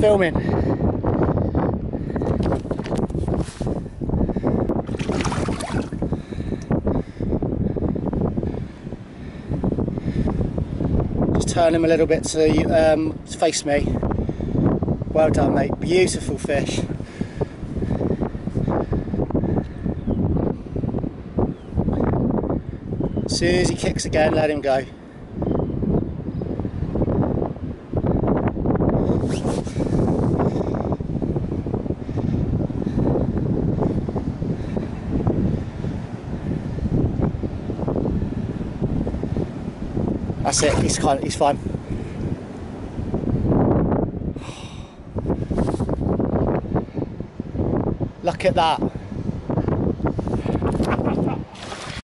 filming. Just turn him a little bit to face me. Well done, mate. Beautiful fish. As soon as he kicks again, let him go. That's it, he's fine. Look at that.